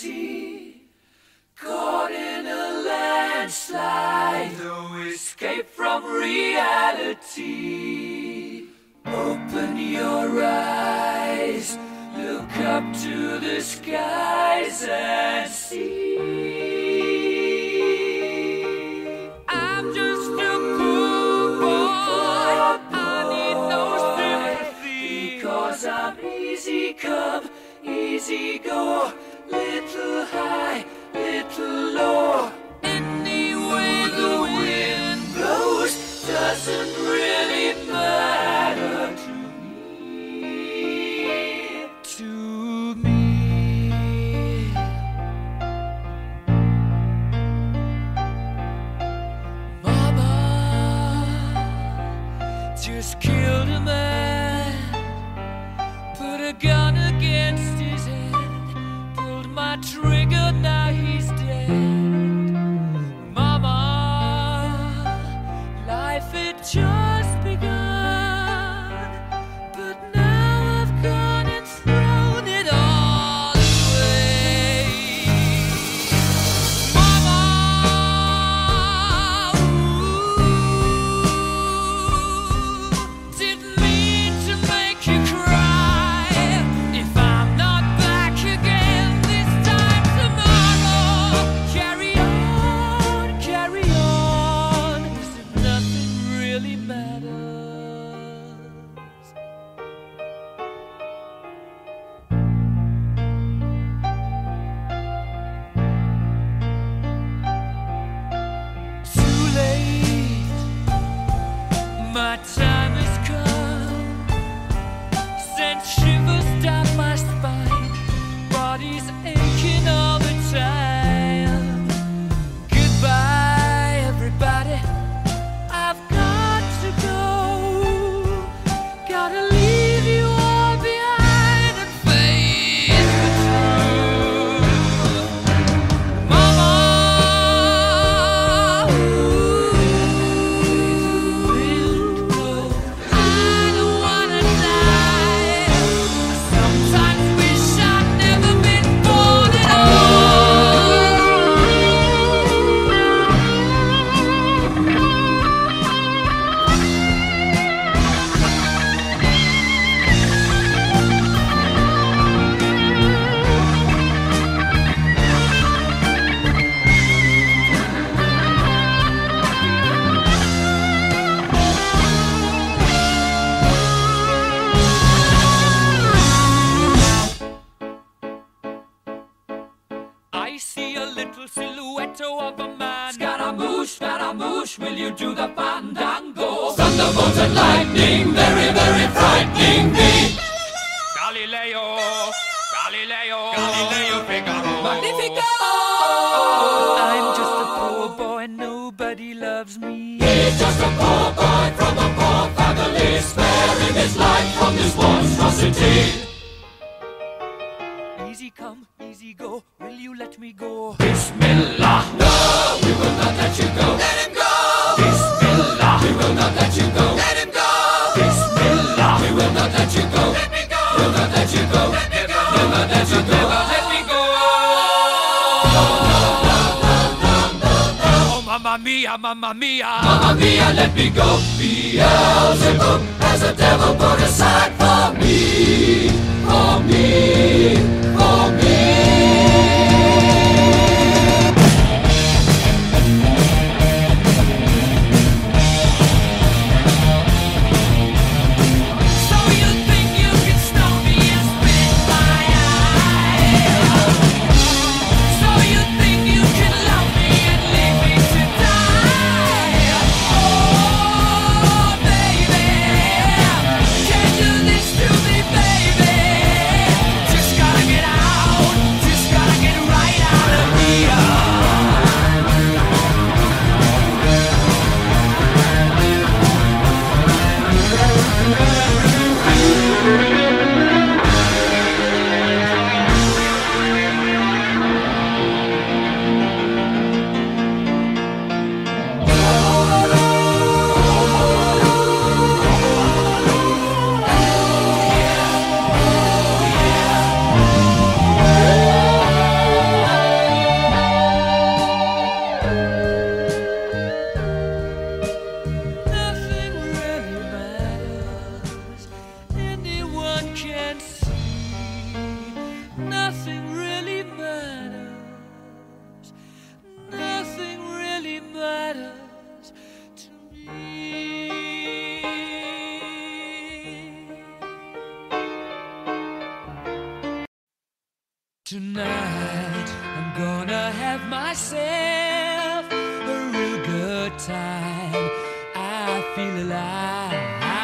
reality. Caught in a landslide, no escape from reality. Open your eyes, look up to the skies and see. I'm just a poor boy, I need no sympathy, because I'm easy come, easy go, little high, little low. Any way the wind blows doesn't really matter to me. To me. Mama just killed a man, put a gun against his head, pulled my trigger, now he's dead. Mama, life had just begun, but now I've gone and thrown it all away. Mama, didn't mean to make you cry. If I'm not back again this time tomorrow, carry on, as if nothing really matters. Too late, my time has come, sent shivers down my spine, body's aching all the time. Goodbye, everybody, I've got to go, gotta leave you all behind and face the truth. Mama, I don't wanna die. I sometimes wish I'd never been born at I see a little silhouette of a man. Scaramouche, will you do the fandango? Thunderbolt and lightning, very, very frightening me. Galileo, Figaro. Magnifico! I'm just a poor boy, nobody loves me. He's just a poor boy from a poor family, sparing his life from this monstrosity. Easy come, easy go, will you let me go? Bismillah, no, we will not let you go. Let him go! Bismillah, we will not let you go. Let him go! Bismillah, we will not let you go. Let me go! We'll not let you go. Let me go! We'll not let you go. Let me go! Oh, mamma mia, mamma mia. Mamma mia, let me go. Beelzebub has a devil put aside for me. For me, for me. So you think you can stop me and spit my eye? So you think you can love me and leave me to die? Oh, baby, can't do this to me, baby. Just gotta get out. Tonight I'm gonna have myself a real good time. I feel alive,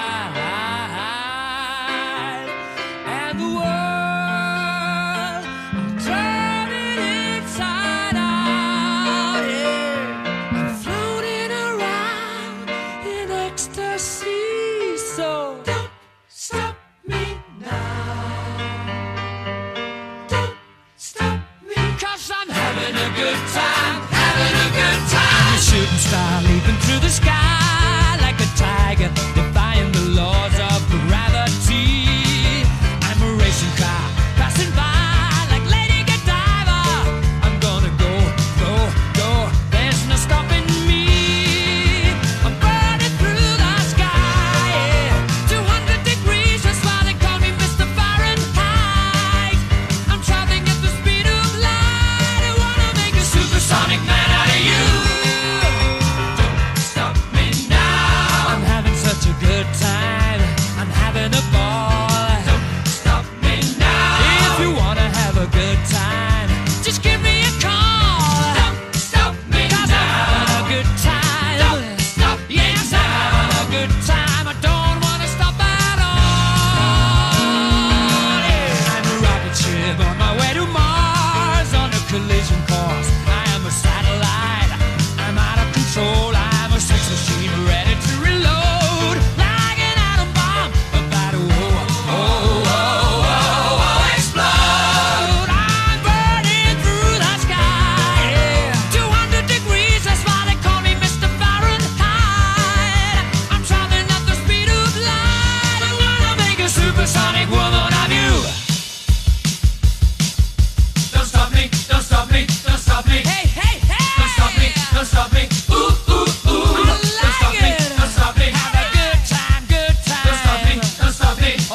and the world I'm turning inside out. Yeah, I'm floating around in ecstasy. So don't stop me now. I'm having a good time, having a good time. A shooting star leaping through the sky like a tiger, defying the laws of gravity. I'm a racing car passing by like Lady Godiva. I'm gonna go, go, go. There's no stopping me. I'm burning through the sky, yeah. 200 degrees, that's why they call me Mr. Fahrenheit. I'm traveling at the speed of light. Supersonic man out of you. Don't stop me now. I'm having such a good time. I'm having a ball. Don't stop me now. If you wanna have a good time, just give me a call. Don't stop me now. 'Cause I'm having a good time. Don't stop me now. Yes, I'm having a good time. I don't wanna stop at all. Yeah. I'm a rocket ship on my way to Mars on a collision course. Satellite, I'm out of control. I'm a sex machine ready to reload, like an atom bomb about to explode. I'm burning through the sky, yeah. 200 degrees, that's why they call me Mr. Fahrenheit. I'm traveling at the speed of light. I wanna make a supersonic woman of you. Don't stop me, don't stop me, don't stop me. Hey, hey, hey! Don't stop me, ooh, ooh, ooh. Don't stop me, don't stop me. Have a good time, good time. Don't stop me, don't stop me. Oh,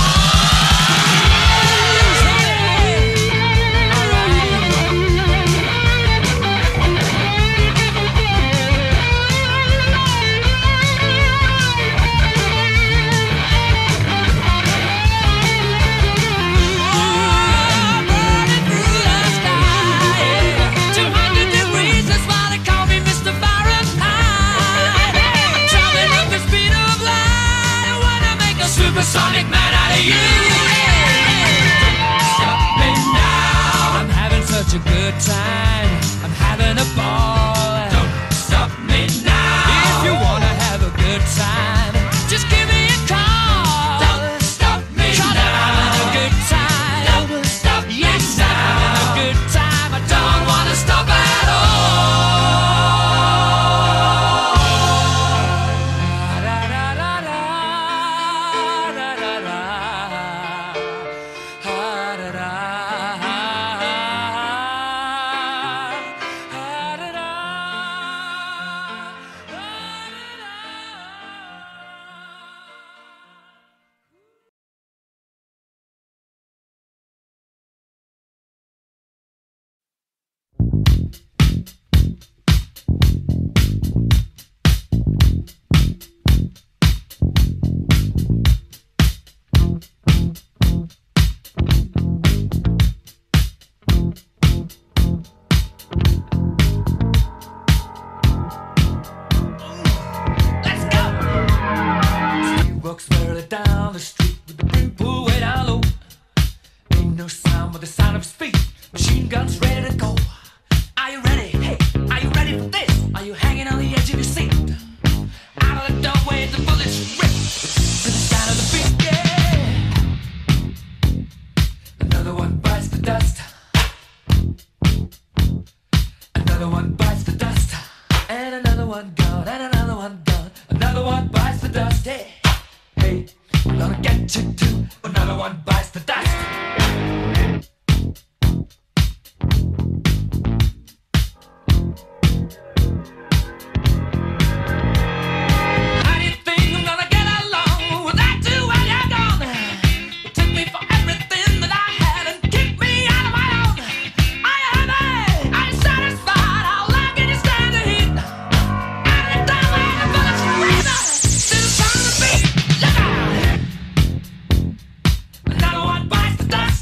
burning through the sky. 200 degrees, that's why they call me Mr. Fahrenheit. I'm traveling at the speed of light. I wanna make a supersonic man out of you. Don't stop me now. I'm having such a good time. I'm having a ball. Don't stop me now. If you wanna have a good time, just give me a call. Don't stop me now. 'Cause I'm having a good time. Don't stop me now. Yes, I'm having a good time. I don't wanna stop at Let's go! He walks further down the street with the brim pulled way down low. Ain't no sound but the sound of his feet. Machine guns ready to go. Are you ready? Hey, are you ready for this? Are you hanging on the edge of your seat? Out of the doorway, the bullets rip to the sound of the beat. Yeah. Another one bites the dust. Another one bites the dust. And another one gone. And another one gone. Another one bites the dust. Hey, hey, I'm gonna get you too. Another one bites the dust. How do you think I'm gonna get along without you when you're gone? You took me for everything that I had and kicked me out of my own. Are you happy? Are you satisfied? How long can you stand the heat? Out of the doorway, the bullets razor to the sound of the beat. Look out! Another one bites the dust.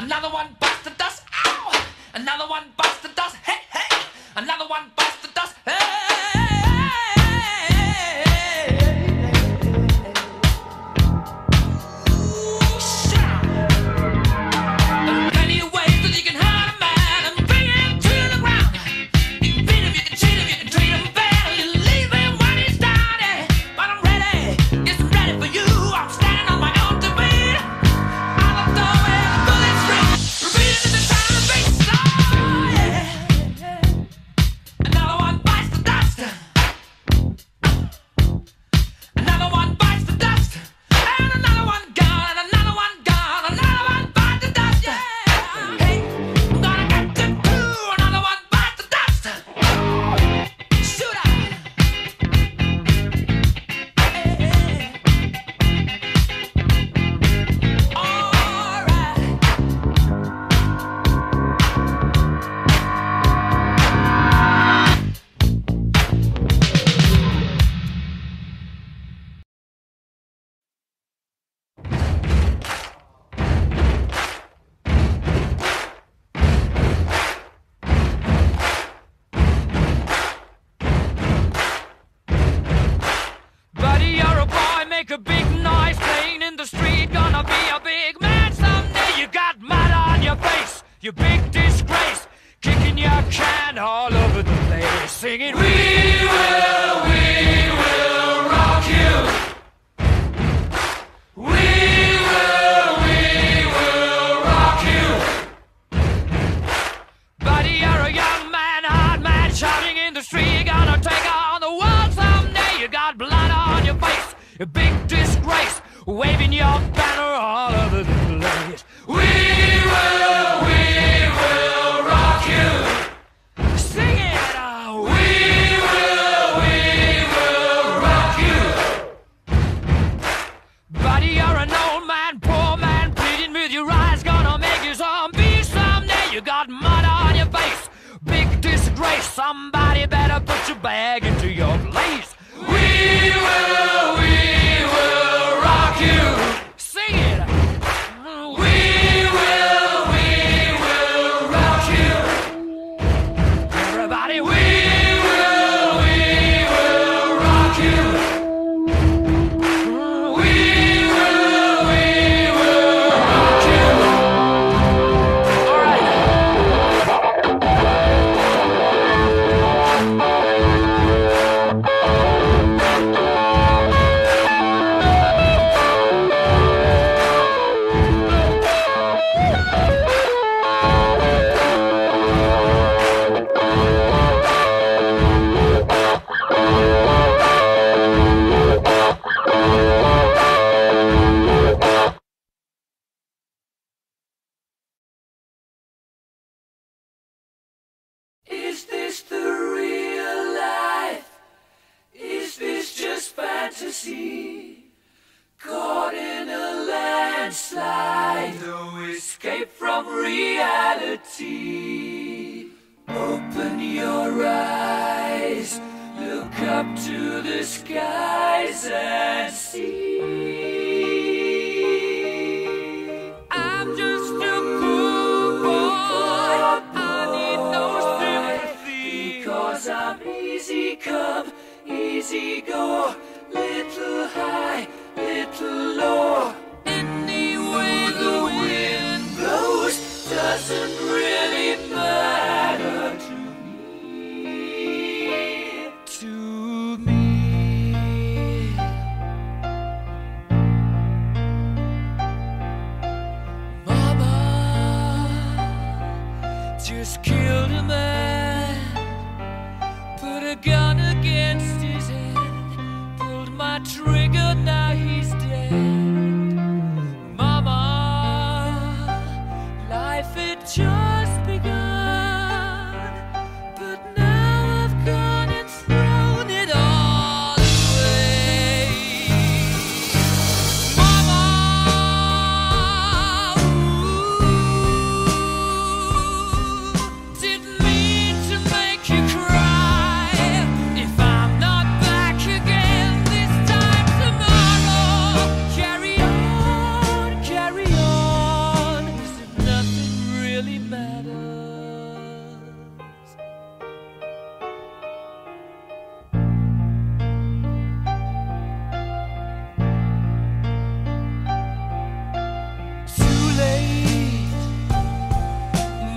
Another one bites the dust. Ow! Another one bites the dust. Hey, hey! Another one bites the dust. Hey! A big noise playing in the street, gonna be a big man someday. You got mud on your face, you big disgrace, kicking your can all over the place, singing, we will rock you. We will rock you. Buddy, you're a young man, hard man, shouting in the street, gonna take on the world someday. You got blood on your face, a big disgrace, waving your banner all over the place. We will rock you. Sing it out. We will rock you. Buddy, you're an old man, poor man, pleading with your eyes, gonna make you zombie someday. You got mud on your face, big disgrace, somebody better put your bag into your place. We will rock you. Sing it. We will rock you. Everybody, we will rock you. We will rock you. All right. Is this the real life? Is this just fantasy? Caught in a landslide, no escape from reality. Open your eyes, look up to the skies and see. I'm just a poor boy, I need no sympathy, because I'm easy come, easy go, little high, little low. Any way the wind blows doesn't really matter to me. To me. Mama just killed a man, put a gun against his head, pulled my trigger, now he's dead. Mama, life had just begun, but now I've gone and thrown it all away. Mama, ooh, didn't mean to make you cry. If I'm not back again this time tomorrow, carry on, carry on. Is it nothing?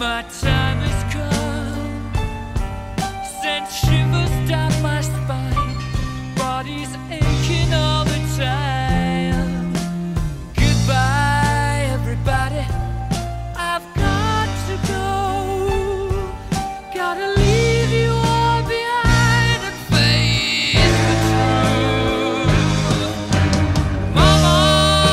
My time has come, sent shivers down my spine, body's aching all the time. Goodbye, everybody, I've got to go. Gotta leave you all behind and face the truth. Mama,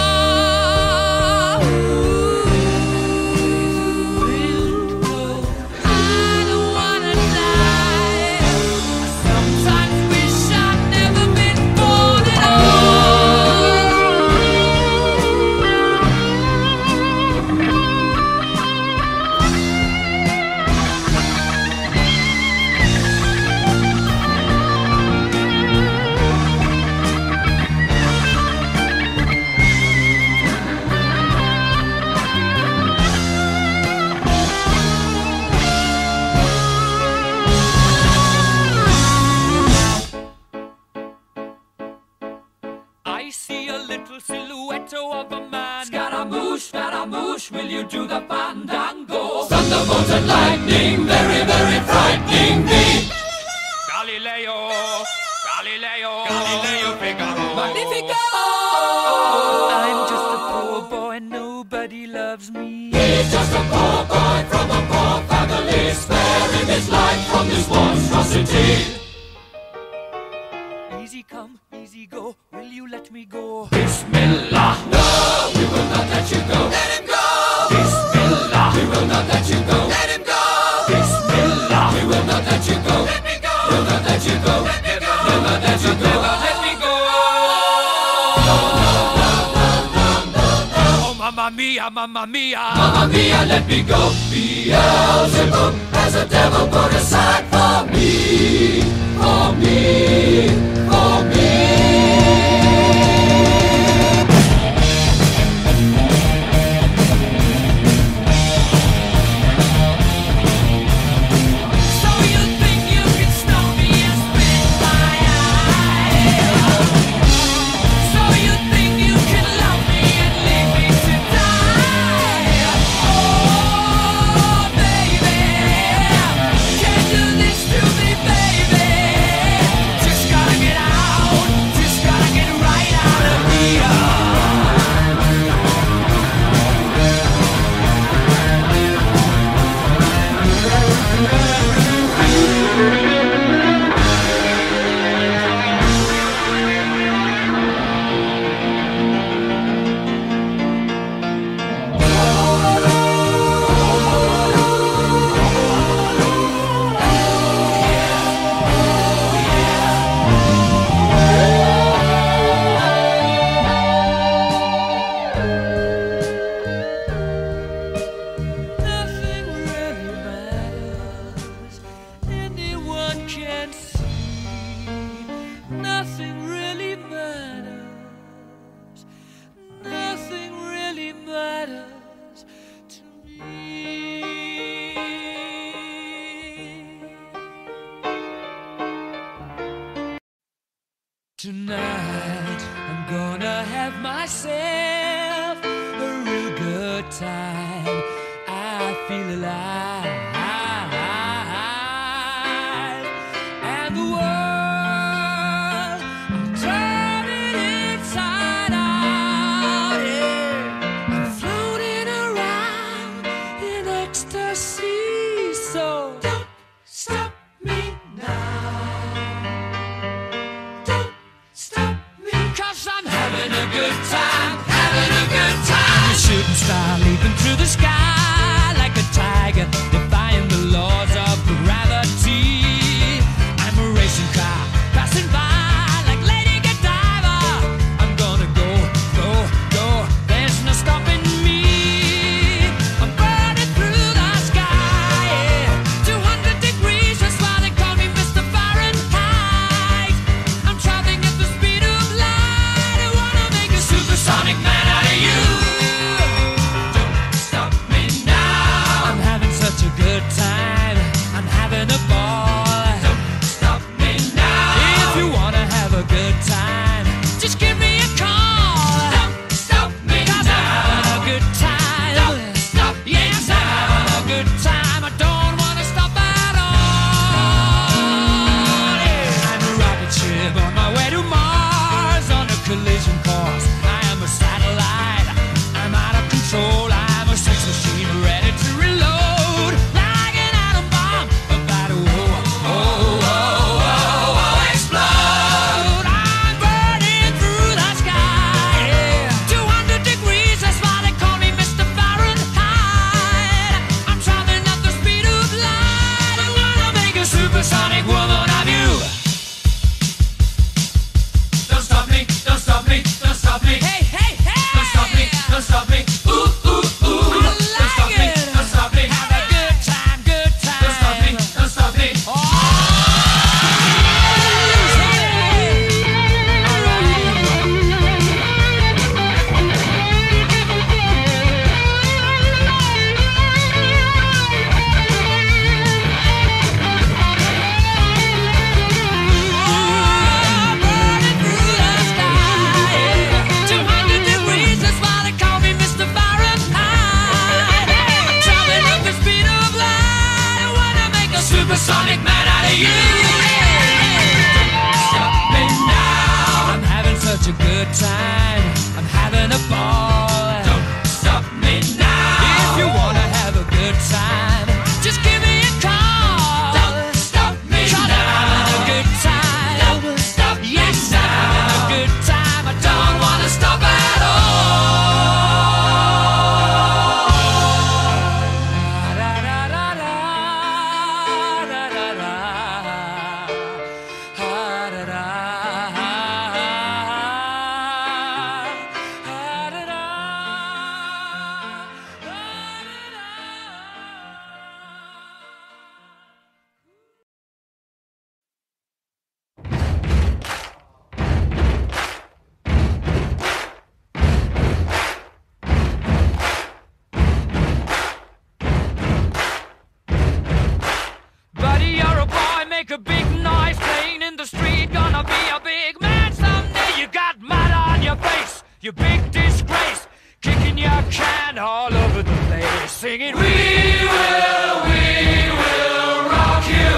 I see a little silhouette of a man. Scaramouche, will you do the fandango? Thunderbolt and lightning, very, very frightening me. Galileo, Figaro. Magnifico! I'm just a poor boy, nobody loves me. He's just a poor boy from a poor family, sparing his life from this monstrosity. Easy come, easy go, will you let me go? Bismillah, no, we will not let you go. Let him go. Bismillah, we will not let you go. Let him go. Bismillah, we will not let you go. Let me go. We'll not let you go. Let me go. We'll not let you go. Let me go. Oh, mamma mia, mamma mia. Mamma mia, let me go. Beelzebub has a devil put aside for me, for me, for me. Tonight I'm gonna have myself a real good time. I feel alive, and the world I'm turning inside out. Yeah. I'm floating around in ecstasy. So don't stop me now. I'm having a good time, having a good time. A shooting star leaping through the sky like a tiger, defying the laws of gravity. I'm a racing car passing by like Lady Godiva. I'm gonna go, go, go. There's no stopping me. I'm burning through the sky. Yeah. 200 degrees. supersonic man out of you. Stop me now. I'm having such a good time. I'm having a ball. Don't stop me now. If you wanna have a good time, just give me a call. Don't stop me Try now. I'm having a good time. Don't stop me Yes, now. I'm having a good time. I Don't wanna stop at all. Buddy, you're a boy, make a big noise playing in the street. Gonna be a big man someday. You got mud on your face, you big disgrace. Kicking your can all over the place, singing, We will rock you.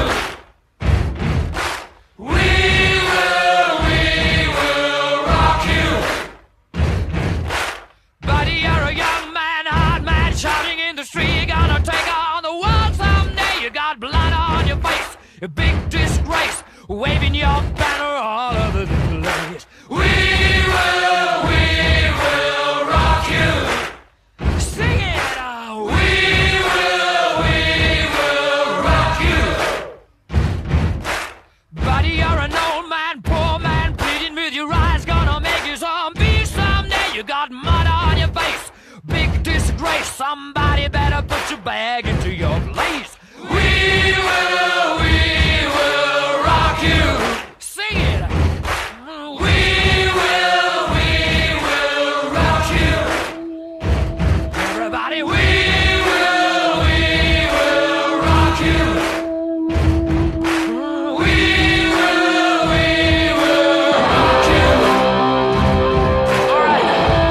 We will rock you. Buddy, you're a young man, hard man, shouting in the street. Gonna take on the world someday. You got blood on your face, a big disgrace, waving your banner all over the place. We will rock you. Sing it! We will rock you. Buddy, you're an old man, poor man, pleading with your eyes. Gonna make you zombie someday. You got mud on your face, big disgrace. Somebody better put your bag into your place. We will rock you. Sing it! We will rock you. Everybody, We will rock you. We will rock you. all right.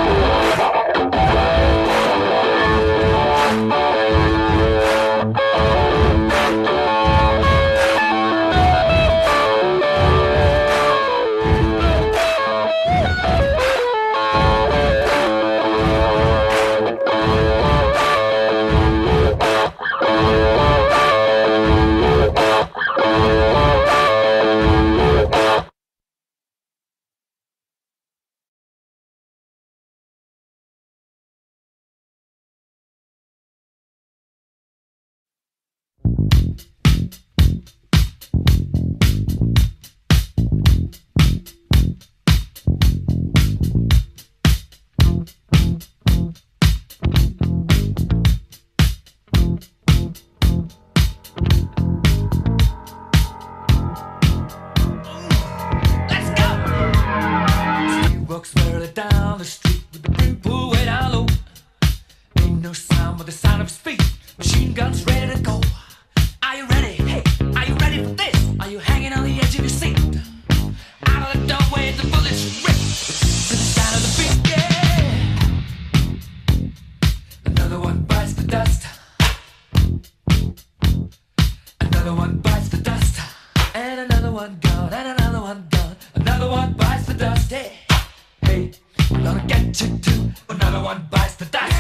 Let's go. He walks further down the street with the brim pulled way down low. Ain't no sound but the sound of his feet. Machine guns ready to go. Are you ready? Hey, are you ready for this? Are you hanging on the edge of your seat? Out of the doorway, the bullets rip to the sound of the beat. Yeah. Another one bites the dust. Another one bites the dust. And another one gone. And another one gone. Another one bites the dust. Hey, hey, I'm gonna get you too. Another one bites the dust.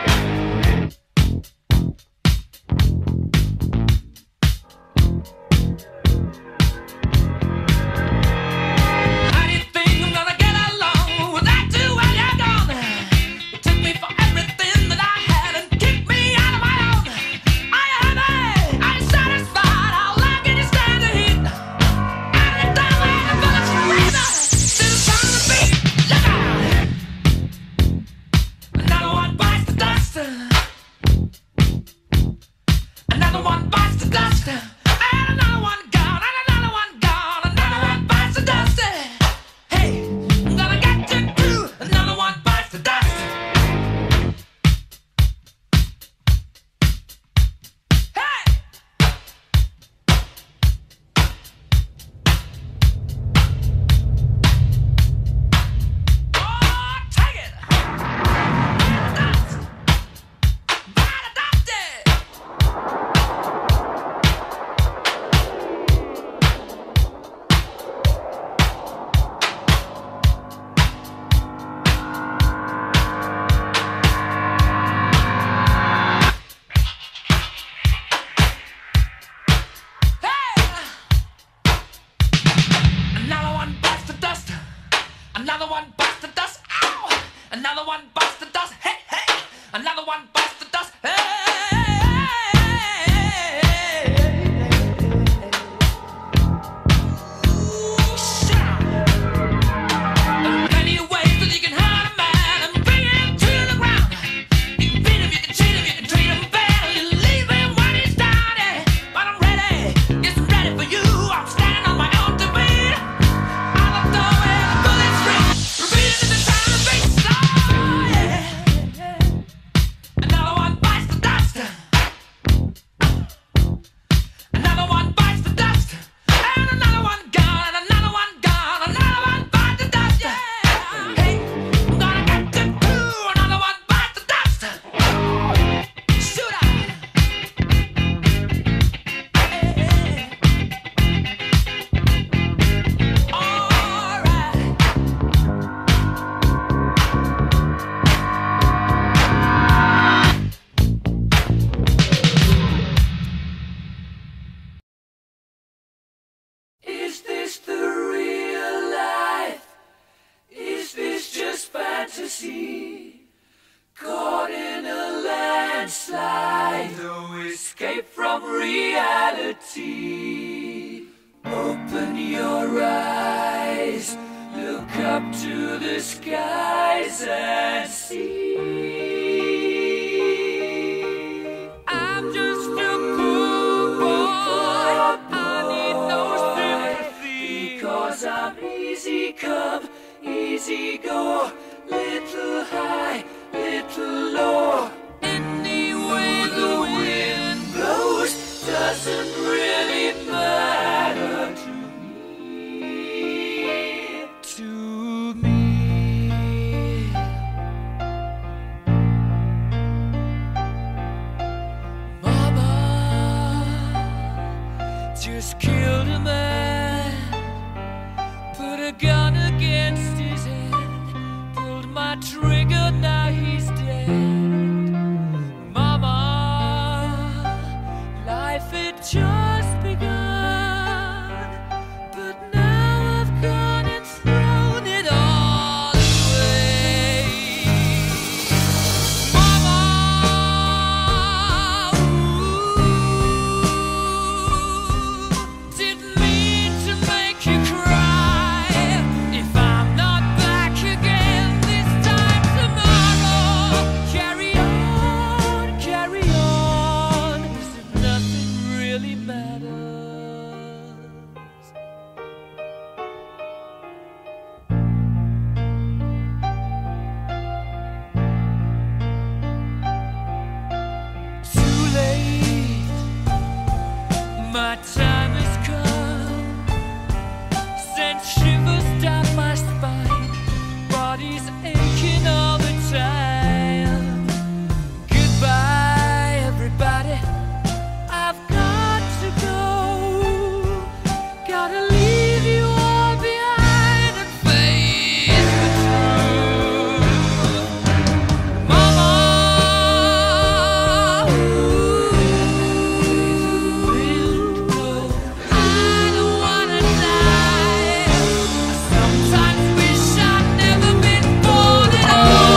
How do you think I'm gonna get along without you when you're gone? You took me for everything that I had and kicked me out of my own. Are you happy? Are you satisfied? How long can you stand the heat? Out of the doorway, the bullets rip to the sound of the beat. Look out! Another one bites the dust. Another one bites the dust. And another one gone. And another one gone. Another one bites the dust. Hey, I'm gonna get you too. Another one bites the dust. Hey! Oh, take it! Dust! Bite the dust! Another one bites the dust. Is this the real life? Is this just fantasy? Caught in a landslide, no escape from reality. Open your eyes, look up to the skies and see. I'm just a poor boy, I need no sympathy. Because I'm easy come, easy go, little high, little low. Any way the wind Blows doesn't really matter to me. Mama just killed a man, put a gun against his head, pulled my trigger, now he's dead. Mama, life had just begun, but now I've gone and thrown it all away. Mama, didn't mean to make you cry. If I'm not back again this time tomorrow, carry on, as if nothing really matters. Too late, my time has come. Sent shivers down my spine, body's aching all the time. Goodbye, everybody, I've got to go. Gotta leave you all behind and face the truth. Mama, I don't wanna die. I sometimes wish I'd never been born at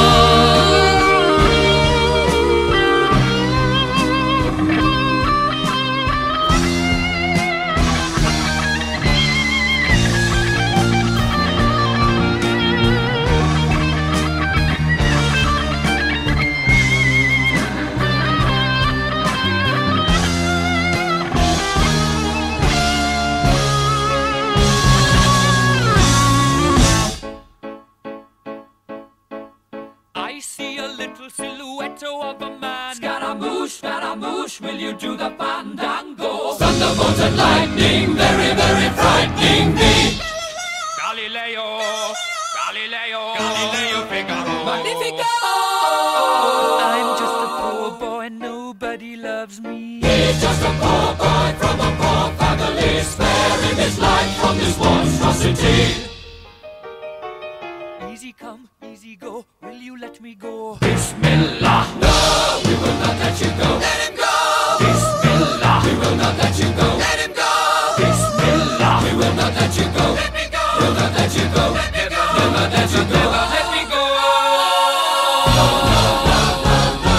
I see a little silhouette of a man. Scaramouche, will you do the fandango? Thunderbolts and lightning, very, very frightening me. Galileo, Figaro. Magnifico! I'm just a poor boy, nobody loves me. He's just a poor boy from a poor family, sparing his life from this monstrosity. Easy come, easy go, will you let me go? Bismillah, no, we will not let you go. Let him go. Bismillah, we will not let you go. Let him go. Bismillah, we will not let you go. Let me go. We'll not let you go. Let me go. We'll not let you go. Never let me go. No, no, no, no, no.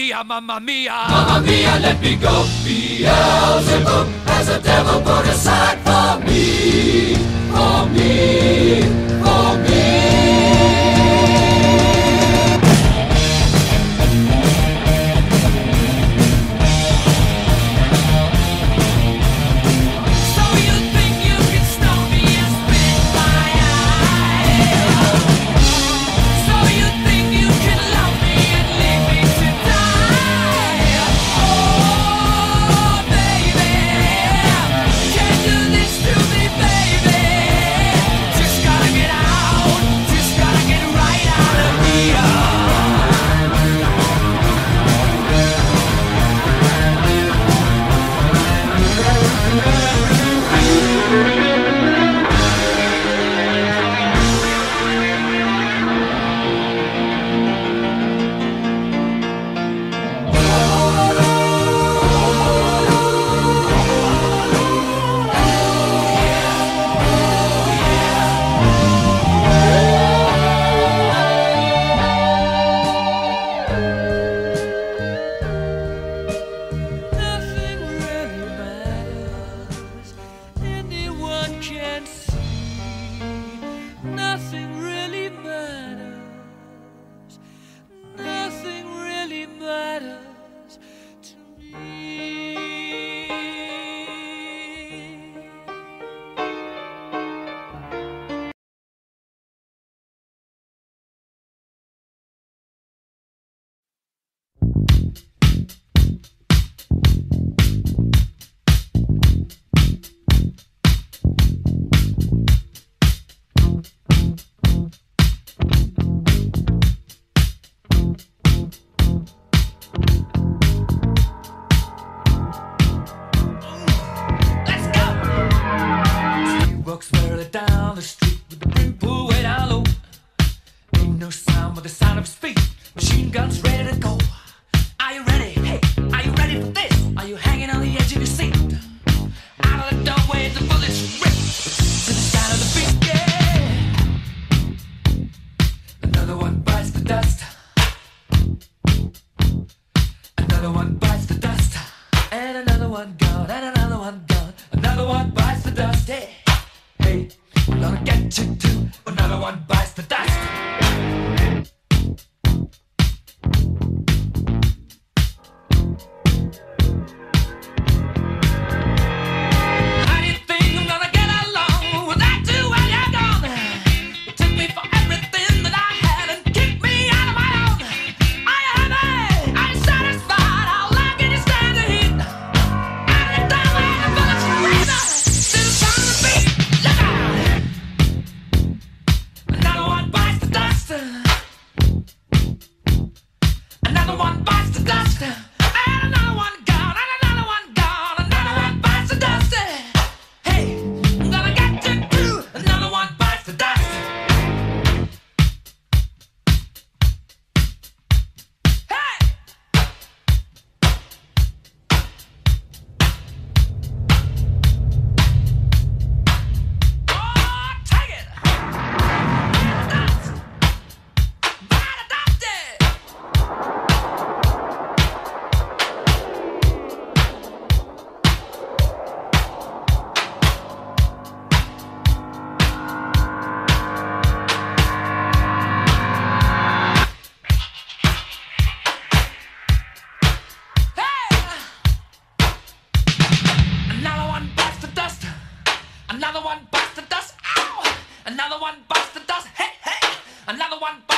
mia, mamma mia. Mamma mia, let me go. Beelzebub has a devil put aside for me, for me, for me. Down the street with the brim pulled way down low. Ain't no sound but the sound of his feet. Machine guns ready to go. Are you ready? Hey, are you ready for this? Are you hanging on the edge of your seat? Out of the doorway, the bullets rip to the sound of the beat. Yeah. Another one bites the dust. Another one bites the dust. And another one gone. And another one gone. Another one bites the dust. Hey. Hey, we're gonna get you too. Another one bites the dust. How do you think I'm gonna get along without you when you're gone? You took me for everything that I had and kicked me out of my own. Are you happy? Are you satisfied? How long can you stand the heat? Out of the doorway, the bullets rip to the sound of the beat. Look out! Another one bites the dust. Another one bites the dust. And another one gone. And another one gone. Another one bites the dust. Hey, I'm gonna get you too. Another one bites the dust. Hey! Oh, take it! Dust! Bite the dust! Hey! Another one bites the dust. Another one bites the dust. Ow! Another one bites the dust. Hey, hey! Another one bites